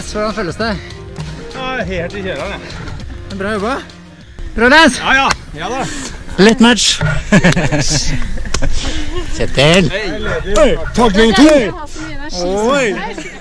Nes, hvordan føles det? Ja, helt i kjelleren, ja. Bra jobba. Bra, Nes! Ja da. Lett match. Kjetil. Takling 2! Oi!